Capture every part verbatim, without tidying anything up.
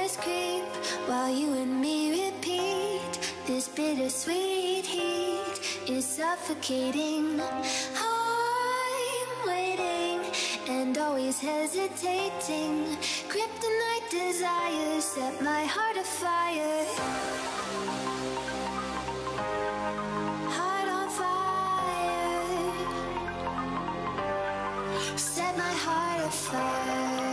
Nightmares creep while you and me repeat. This bittersweet heat is suffocating. I'm waiting and always hesitating. Kryptonite desires set my heart afire. Heart on fire. Set my heart afire.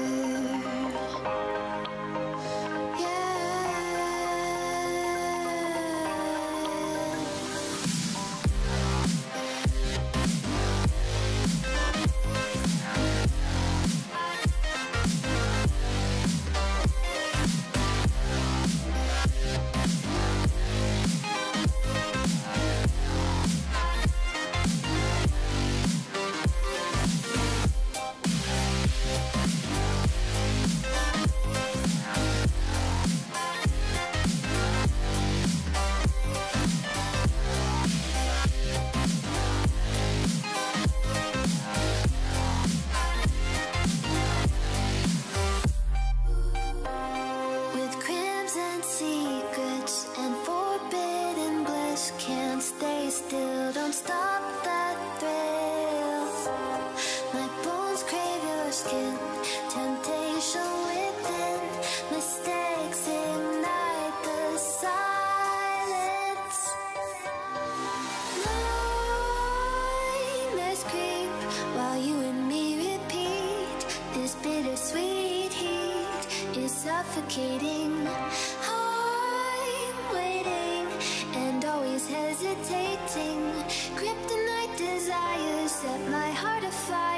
Still, don't stop that thrill. My bones crave your skin. Temptation within. Mistakes ignite the silence. Nightmares creep while you and me repeat. This bittersweet heat is suffocating. I'm waiting and always hesitating. Kryptonite desires set my heart afire.